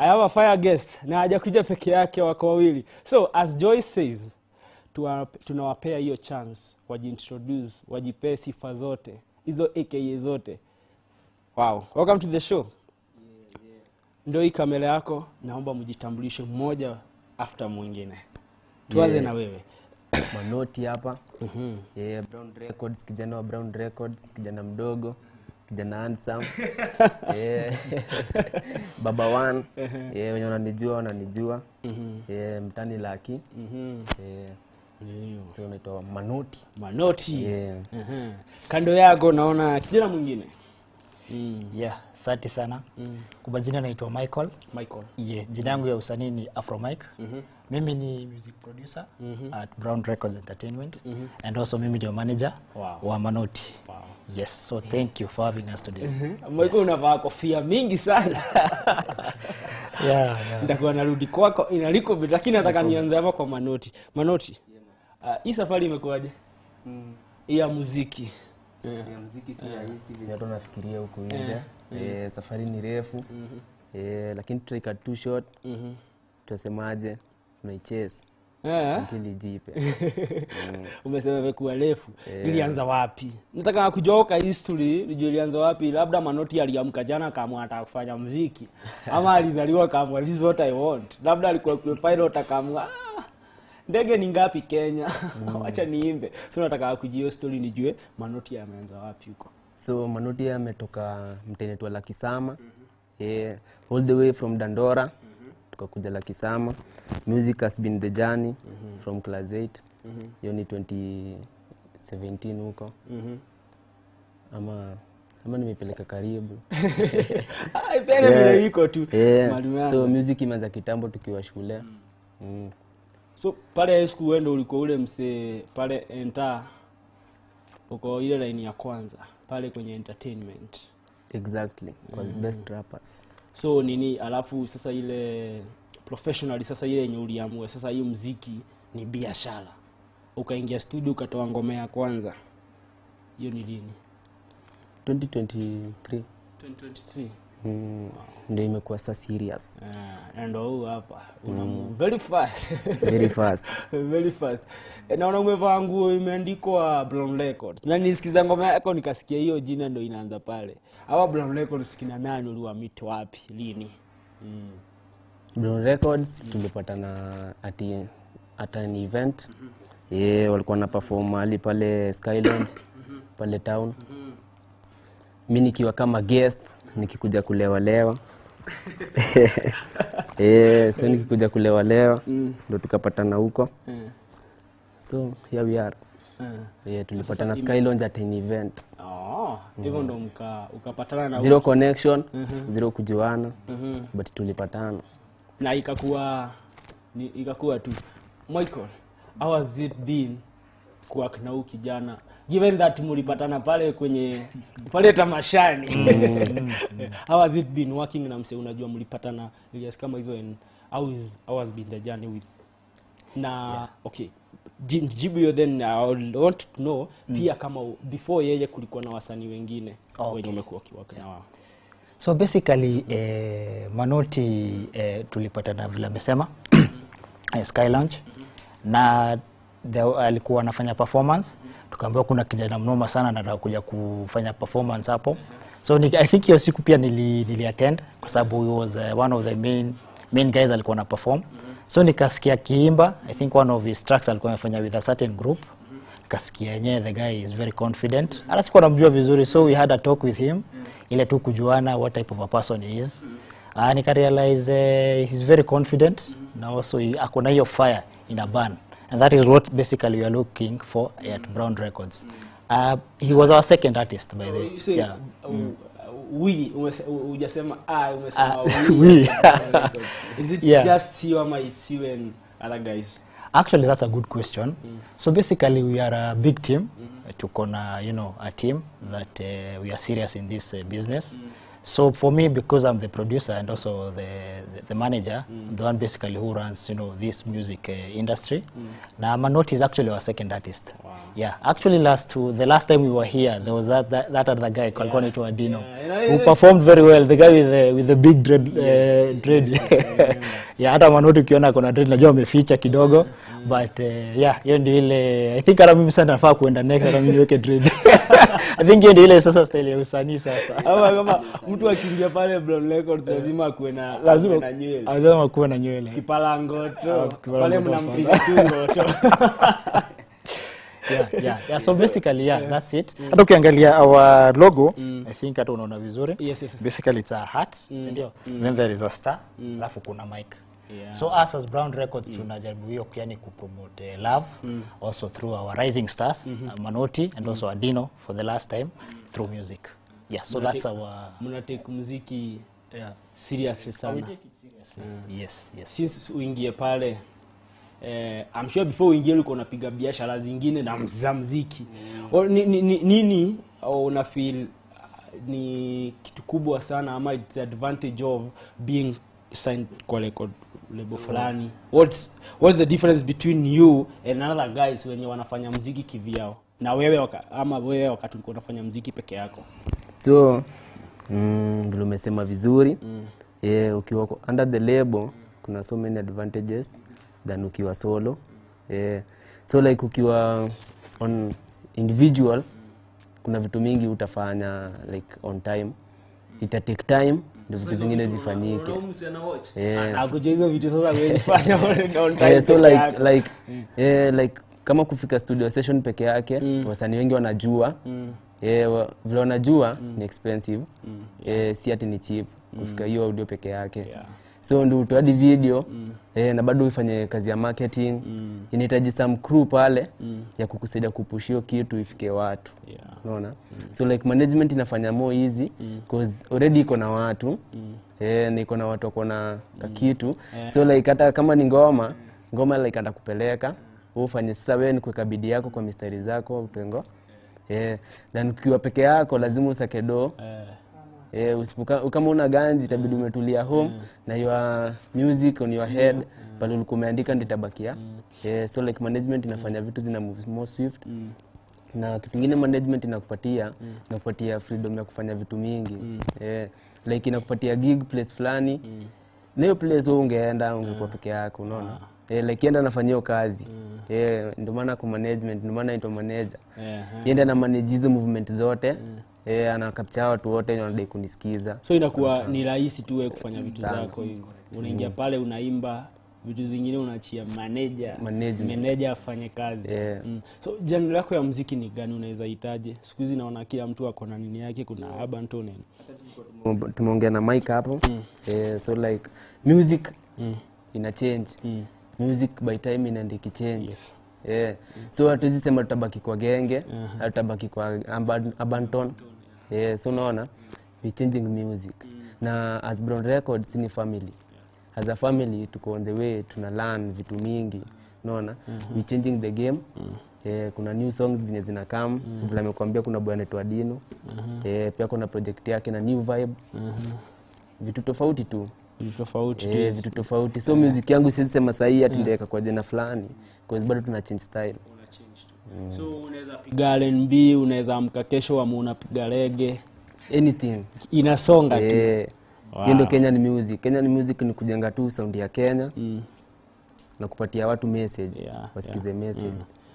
I have a fire guest na hajakuja peke yake, wako wawili. So as Joyce says, tunawapea hiyo chance wajiintroduce, wajipee sifa zote, hizo AKA zote. Wow, welcome to the show. Ndio hii kamera yako, naomba mjitambulishe mmoja after mwingine. Tuanze na wewe. Manoti hapa. Brown Records, kijana wa Brown Records, kijana mdogo, kijana handsome. Baba One. Wenye wananijua. Mtani Lucky. So naitwa Manoti. Kando yako naona kijana mwingine. Asante sana. Kwa jina naitwa Michael. Jina yangu ya usanii ni Afro Mike. Mimi ni music producer at Brown Records Entertainment and also mimi ndio manager wa Manoti. Yes, so thank you for having us today. Michael unavaa kofia mingi sana. Nitakuwa narudi kwako inaliko bit, lakini nataka nianze hapa kwa Manoti. Manoti. Hii safari imekuaje? Ya muziki. Ya muziki si rahisi vile watu wanafikiria huko nje. Safari ni refu. Lakini tutaka too short. Tutasemaje? Tunaichase. Until ijipe. Umesema imekuwa refu. Ilianza wapi? Nataka kujoka history, nijue ilianza wapi. Labda Manoti aliamka jana akaamua anataka kufanya muziki. Ama alizaliwa akaamua this is what I want. Labda alikuwa pilot akaamua ndege ni ngapi Kenya? Acha niimbe. So nataka kujua story nijue Manoti ameanza wapi huko. So Manoti ametoka mtenetu wa Lakisama. All the way from Dandora. Tukakuja Lakisama. Music has been the journey from class 8. Hiyo ni 2017 huko. Ama nimepeleka karibu. Ipende vile iko tu. So music imeanza kitambo tukiwa shule. So pale high school wendo ulikuwa ule mse pale enter uko ile line ya kwanza pale kwenye entertainment. Exactly. Kwa best rappers. So nini alafu sasa ile professionally sasa ile yenye uliamua sasa hiyo muziki ni biashara. Ukaingia studio ukatoa ngoma ya kwanza. Hiyo ni lini? 2023. Ndio imekuwa sasa serious. Ndio hapa. Very fast. Very fast. Naona umevaa nguo imeandikwa Brown Records. Na nisikiza ngoma yako nikasikia hiyo jina ndio inaanza pale. Hawa Brown Records kina nani uliwamit wapi lini? Brown Records tulipatana at an event. Walikuwa na perform mahali pale Skylounge pale town. Mimi nikiwa kama guest nikikuja kulewa. So nikikuja kulewa ndio tukapatana huko. So here we are. Tulipatana Skylounge at an event. Hivyo ndo ukapatana na zero connection, zero kujuana, but tulipatana. Na ikakuwa tu. Michael, how has it been kuwa na huyu kijana? Given that mulipatana pale kwenye pale tamashani. How has it been working na mse unajua mulipatana Elias kama hizo and how has been the journey with okay. Jibu yo then I want to know pia kama before yeye kulikuwa na wasanii wengine wenye umekuwa kiwaka na wao. So basically Manoti tulipatana vile amesema Skylounge na alikuwa anafanya performance. Tukaambiwa kuna kijana mnoma sana anataka kuja kufanya performance hapo. So I think hiyo siku pia nili attend kwa sababu he was one of the main guys alikuwa na perform. So nikasikia kiimba. I think one of his tracks alikuwa anafanya with a certain group. Nikasikia yenyewe the guy is very confident. Hata sikuwa namjua vizuri, so we had a talk with him ile tu kujuana what type of a person he is. Nika realize he's very confident na also akona hiyo fire in a band. And that is what basically we are looking for at Brown Records. He was our second artist by the way. Umesema we. Is it just you or it's you and other guys? Actually, that's a good question. So basically we are a big team. Tukona, a team that we are serious in this business. So for me, because I'm the producer and also the manager, the one basically who runs, you know, this music industry. Now Manoti is actually our second artist. Wow. Yeah, actually the last time we were here, there was that other guy called Konito Adino, Yeah. who performed very well. The guy with the big dread. Dread. Yeah, hata Manoti ukiona kuna dread, najua ameficha kidogo. But yeah, hiyo ndio ile, I think hata mimi sana nafaa kuenda next hata mimi niweke dread. I think hiyo ndio ile sasa style ya usanii sasa. Ama kama mtu akiingia pale Brown Records lazima akuwe na nywele. Lazima kuwe na nywele. Kipalangoto. Pale mnampiga tu ngoto. Yeah. So basically, that's it. Hata ukiangalia our logo, I think hata unaona vizuri. Yes. Basically it's a hat, ndio. Then there is a star, alafu kuna mic. Yeah. So us as Brown Records tunajaribu hiyo yani kupromote love also through our rising stars, Manoti and also Adino for the last time through music. Yeah, so that's our mnatake muziki seriously sana. We take it seriously. Yes. Since uingie pale I'm sure before uingie ulikuwa unapiga biashara zingine na za muziki. Nini una feel ni kitu kubwa sana ama it's the advantage of being signed kwa record label fulani? What's the difference between you and other guys wenye wanafanya muziki kivyao na wewe wakati ulikuwa unafanya muziki peke yako? So vile umesema vizuri. Ukiwa under the label kuna so many advantages than ukiwa solo. So like ukiwa on individual kuna vitu mingi utafanya like on time, ita take time ndio vitu zingine zifanyike. Akujua hizo vitu sasa huwezi fanya on time. So like kama kufika studio session peke yake, wasanii wengi wanajua. Vile wanajua ni expensive. Si ati ni cheap kufika hiyo audio peke yake. So ndio utoadi video na bado ufanye kazi ya marketing. Inahitaji some crew pale ya kukusaidia kupushio kitu ifike watu. Unaona? So like management inafanya more easy because already iko na watu. Niko na watu wako na kitu. So like hata kama ni ngoma like atakupeleka, ufanye sasa wewe ni kuweka bidii yako kwa mistari zako utengo. Then ukiwa peke yako lazima usake do. Kama una ganzi itabidi umetulia home na your music on your head pale ulikuwa umeandika ndio itabakia. So like management inafanya vitu zina move more swift. Na kitu kingine management inakupatia freedom ya kufanya vitu mingi. Like inakupatia gig place fulani. Na hiyo place wewe ungeenda ungekuwa peke yako, unaona? Like yenda anafanyia kazi. Ndio maana kwa management, ndio maana inaitwa manager. Yenda na manage hizo movement zote. Ana capture watu wote wanadai kunisikiza. So inakuwa ni rahisi tu wewe kufanya vitu zako hivyo. Unaingia pale unaimba, vitu zingine unaachia manager afanye kazi. So genre yako ya muziki ni gani unaweza hitaje? Siku hizi naona kila mtu ako na nini yake, kuna urban tone. Tumeongea na mic hapo. So like music ina change. Music by time inaenda ikichange. Yes. So hatuwezi sema tutabaki kwa genge, tutabaki kwa urban tone. So unaona we changing music. Na as Brown Records ni family. As a family tuko on the way, tuna learn vitu mingi, unaona? We changing the game. Kuna new songs zina come. Vile nimekuambia kuna boy anaitwa Adino. Pia kuna project yake na new vibe. Vitu tofauti tu. Vitu tofauti. So music yangu siwezi sema sahihi ati ndeka kwa jina fulani because bado tuna change style. So unaweza piga R&B, unaweza amka kesho ama unapiga reggae, anything inasonga tu. Hiyo ndio Kenyan music. Kenyan music ni kujenga tu sound ya Kenya na kupatia watu message, wasikize message.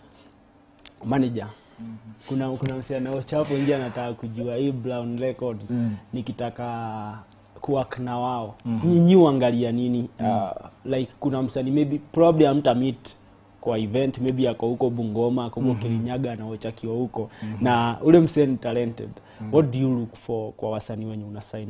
Manager, kuna msichana chapo nje anataka kujua hii Brown Records nikitaka kuwork na wao. Nyinyi uangalia nini? Like kuna msanii maybe probably amta meet kwa event, maybe yako huko Bungoma, ako huko Kirinyaga na wachakiwa huko. Na ule msanii talented. What do you look for kwa wasanii wenye una sign?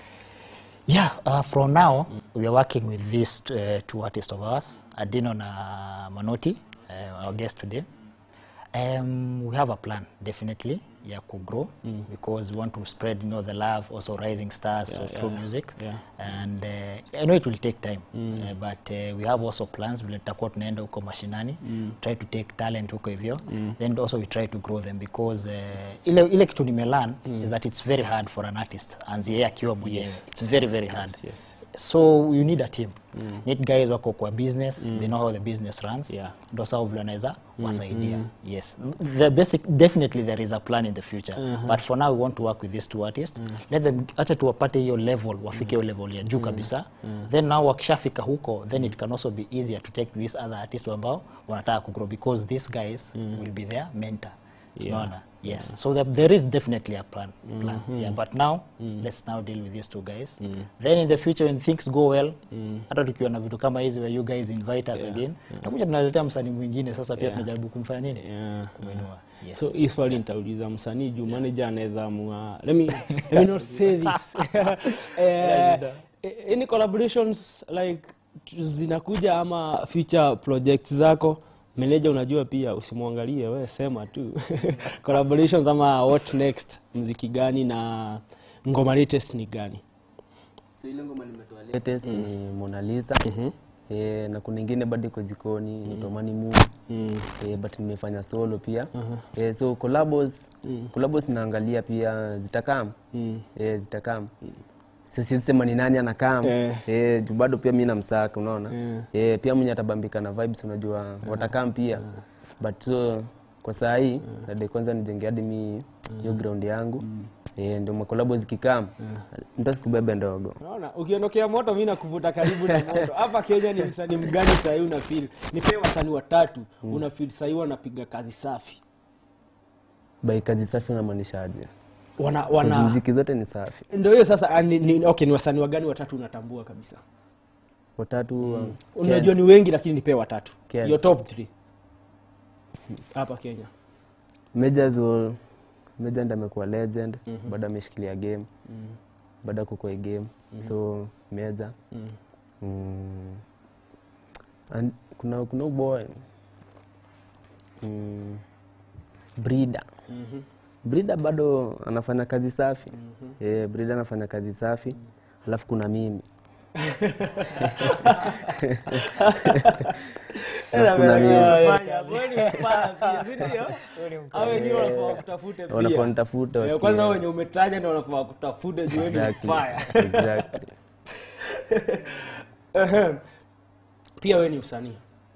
Yeah, from now we are working with these two artists of ours, Adino na Manoti, our guest today. We have a plan, definitely. ya kugrow because we want to spread, you know, the love, also rising stars through music. And I know it will take time, but we have also plans vile tutakuwa tunaenda huko mashinani, try to take talent huko hivyo, then also we try to grow them because ile kitu nimelearn is that it's very hard for an artist anzie akiwa mwenyewe. It's very very hard. So you need a team. Need guys wako kwa business, they know how the business runs. Ndio sawa vile wanaweza wasaidia. Yes. The basic, definitely there is a plan in the future. But for now we want to work with these two artists. Let them acha tuwapate hiyo level, wafike hiyo level ya juu kabisa. Then now wakishafika huko, then it can also be easier to take these other artists ambao wanataka kugrow because these guys will be their mentor. Yes. So there is definitely a plan. Yeah, but now let's now deal with these two guys. Then in the future when things go well, hata tukiwa na vitu kama hizi where you guys invite us again, takuja tunaletea msanii mwingine sasa pia tunajaribu kumfanya nini? Kuinua. Yes. So hii swali nitauliza msanii juu manager anaweza amua. Let me not say this. Any collaborations like zinakuja ama future projects zako? Manager unajua pia usimwangalie wewe, sema tu. Collaborations ama what next, muziki gani na ngoma latest ni gani? So ile ngoma nimetoa latest ni Mona Lisa. Na kuna nyingine bado iko jikoni ni Tomani Mu. But nimefanya solo pia. So collabos naangalia pia zitakam. Zitakam. Sisi sema ni nani anakam. Bado pia mimi namsaka unaona. Pia mwenye atabambika na vibes unajua watakam pia. But kwa saa hii na kwanza nijenge hadi mimi hiyo ground yangu. Ndio makolabo zikikam mtasikubebe ndogo. Unaona ukiondokea moto mimi nakuvuta karibu na moto. Hapa Kenya ni msanii mgani sasa hivi una feel? Nipe wasanii watatu una feel sasa hivi wanapiga kazi safi. By kazi safi unamaanisha aje? Wana muziki zote ni safi. Ndio hiyo sasa okay, ni wasanii wagani watatu unatambua kabisa? Watatu unajua ni wengi lakini nipe watatu. Your top 3. Hapa Kenya. Major ndo amekuwa legend, baada ameshikilia game. Baada kukua game. So Major. And kuna boy. Brida. Brida bado anafanya kazi safi. Brida anafanya kazi safi. Alafu kuna mimi. Kuna mimi. Awe ni wanafaa kutafute pia. Wanafaa kutafuta. Kwanza wenye umetaja ndio wanafaa kutafuta juu ni fire. Exactly. Pia wewe ni msanii.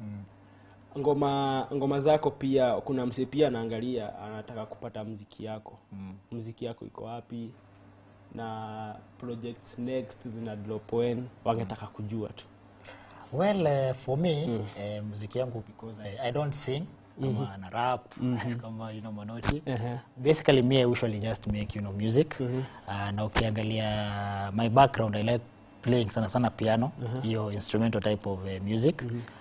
Ngoma zako pia kuna mse pia anaangalia anataka kupata muziki yako. Muziki yako iko wapi na projects next zina drop when wangetaka kujua tu. Well, for me muziki yangu because I don't sing, na rap kama you know Manoti. Basically me I usually just make music. Na ukiangalia my background I like playing sana piano, hiyo instrumental type of music.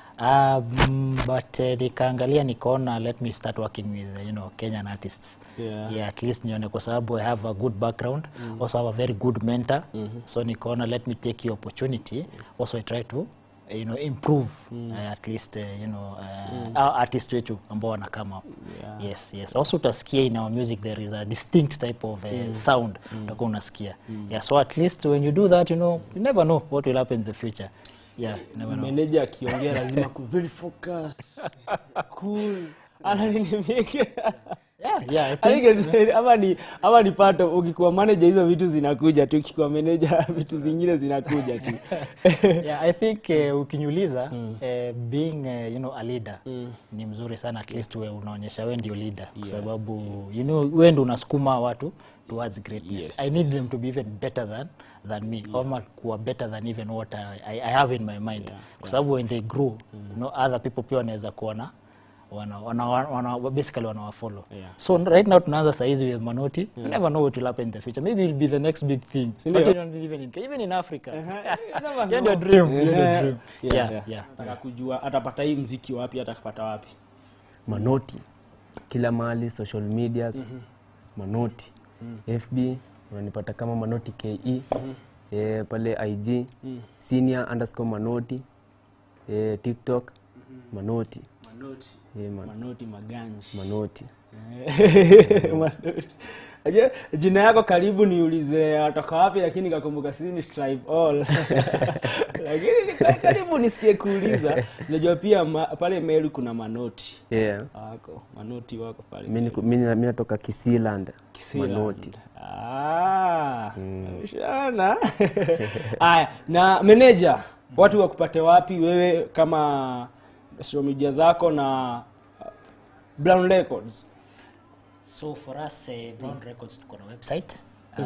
But nikaangalia nikaona let me start working with Kenyan artists. At least nione kwa sababu I have a good background, also have a very good mentor. So nikaona let me take the opportunity, also I try to improve at least our artists wetu ambao wana come up. Yes. Also utasikia in our music there is a distinct type of sound utakuwa unasikia. So at least when you do that you never know what will happen in the future. Never know. Manager akiongea lazima ku very focus. Cool. Ananimeke. I think ama ni part of ukikuwa manager hizo vitu zinakuja tu, ukikuwa manager vitu zingine zinakuja tu. I think ukiniuliza being a leader ni mzuri sana, at least wewe unaonyesha wewe ndio leader kwa sababu wewe ndio unasukuma watu towards greatness. I need them to be even better than me, or kuwa better than even what I have in my mind. Kwa sababu when they grow other people pia wanaweza kuona basically wanawafollow. So right now tunaanza saizi with Manoti. You never know what will happen in the future. Maybe it will be the next big thing. Even in Africa. Your dream. Nataka kujua atapata hii muziki wapi, atakapata wapi? Manoti kila mahali, social medias. Manoti FB unanipata kama Manoti KE. Pale IG senior_Manoti. TikTok Manoti. Manoti Maganji. Manoti. Manoti. Aje jina yako karibu niulize atoka wapi, lakini nikakumbuka sisi ni Tribe All. Lakini karibu nisikie kuuliza. Unajua pia pale Meru kuna Manoti. Yeah. Wako Manoti wako pale. Mimi natoka Kisiland. Manoti. Shana. Aya, na manager, watu wakupate wapi wewe kama social media zako na Brown Records? So for us, Brown Records tuko na website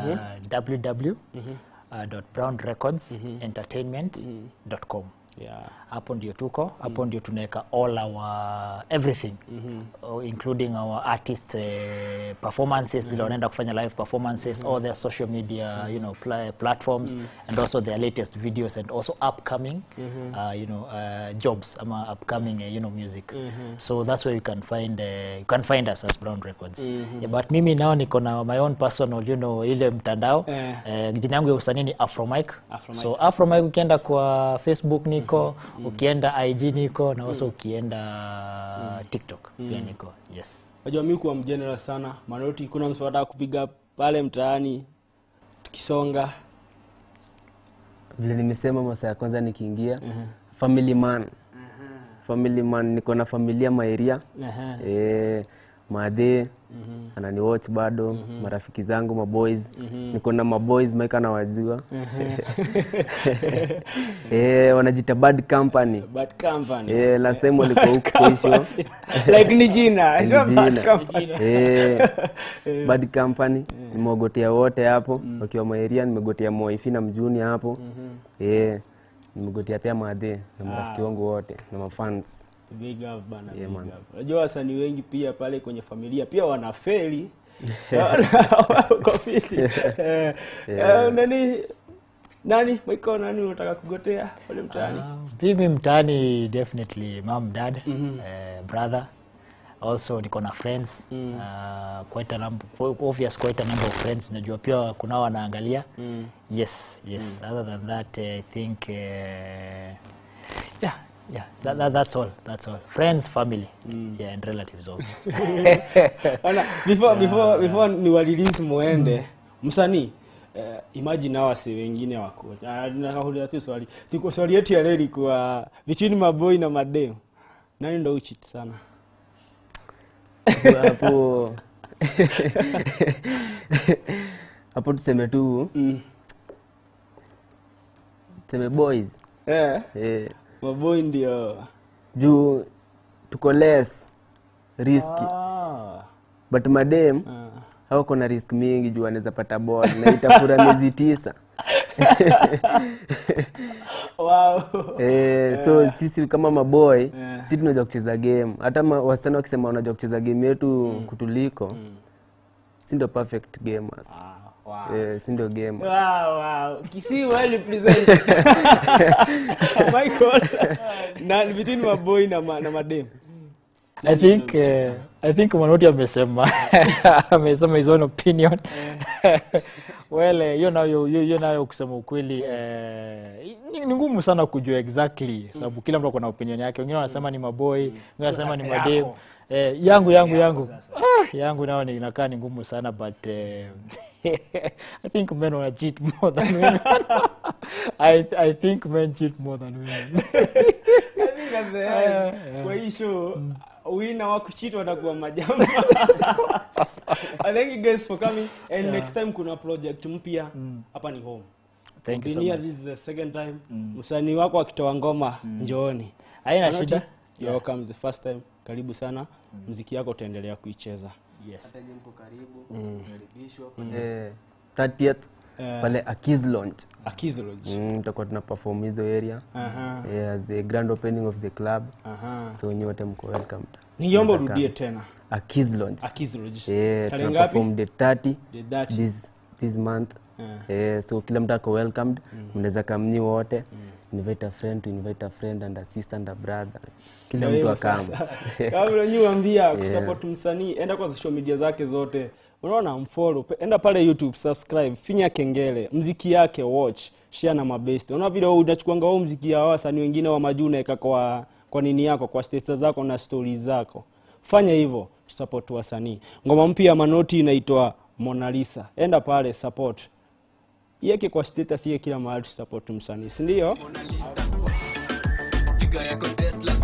www.brownrecordsentertainment.com. Yeah. Hapo ndio tuko, hapo ndio tunaweka all our everything, including our artists performances, zile wanaenda kufanya live performances, all their social media, platforms, and also their latest videos, and also upcoming jobs ama upcoming music. So that's where you can find us as Brown Records. Yeah, but mimi now niko na my own personal ile mtandao, jina yangu ya usanii ni Afromike. So Afromike ukienda kwa Facebook niko, ukienda IG niko, na also ukienda TikTok pia niko. Yes. Unajua mimi kwa mgeneral sana. Manoti, kuna mswada kupiga pale mtaani tukisonga. Vile nimesema masaa ya kwanza nikiingia, family man. Family man, niko na familia maeria. Madhe anani watch bado, marafiki zangu maboys, niko na maboys Mike na wazua. Wanajita Bad Company. Bad Company. Last time walikuwa huko kesho. Like ni jina, Bad Company. Bad Company, nimegotea wote hapo, wakiwa maeria, nimegotea Moifi na Mjuni hapo. Nimegotea pia Madhe na marafiki wangu wote na mafans. Big up bana, big up. Unajua wasanii wengi pia pale kwenye familia pia wanafeli. Kwa fili. Nani Michael, nani unataka kugotea pale mtaani? Mimi mtaani definitely mom, dad, brother. Also niko na friends, quite a number of friends. Najua pia kuna wanaangalia. Yes. Other than that, I think that's all. Friends, family, and relatives also. Before ni release muende, msanii, imagine hawa si wengine wako. Nakakuuliza tu swali. Swali yetu ya leo ilikuwa between maboy na madem. Nani ndo ucheat sana? Hapo tuseme tu. Tuseme boys. Maboy ndio. Juu tuko less risky. But madem hao kuna risk mingi, juu anaweza pata ball na itafura miezi 9. Wow. So sisi kama maboy, sisi tunajua kucheza game. Hata wasichana wakisema wanajua kucheza game yetu kutuliko, si ndio perfect gamers. Wow. Si ndio game. Wow. Kisi well represent. Michael. Na between maboy na madem. I think Manoti amesema his own opinion. Well, you know kusema ukweli, ni ngumu sana kujua exactly, sababu kila mtu ana opinion yake. Wengine wanasema ni maboy, wengine wanasema ni madem. Yangu nao inakaa ni ngumu sana, but I think men wanna cheat more than women. I think men cheat more than women. I think at the end, kwa hii show, wina wa kucheat watakuwa majamba. Thank you guys for coming, and next time kuna project mpya hapa ni home. Thank you so much. This is the second time. Msanii wako akitoa ngoma, njooni. Haina shida. You're welcome the first time. Karibu sana. Muziki yako utaendelea kuicheza. Yes. Hata mko karibu, karibishwa kwenye 30th pale Akiz Launch. Akiz Launch. Tutakuwa tuna perform hizo area. As the grand opening of the club. So nyote mko welcome. Niomba urudie tena. Akiz Launch. Akiz Launch. Tarehe ngapi? From the 30 this month. So kila mtu ako welcomed. Mnaweza kamni wote. Invite a friend to invite a friend and a sister and a brother. Kila mtu akama. Kama nyuambia kusupport msanii, enda kwa social media zake zote. Unaona, mfollow, enda pale YouTube, subscribe, finya kengele, muziki yake watch, share na mabest. Unaona video unachukuanga wao muziki ya wasanii wengine wa majuu na kwa nini yako, kwa status zako na stories zako. fanya hivyo, support wasanii. Ngoma mpya ya Manoti inaitwa Mona Lisa, enda pale support, iweke kwa status, iye kila mahali support msanii, si ndio? Figure ya contest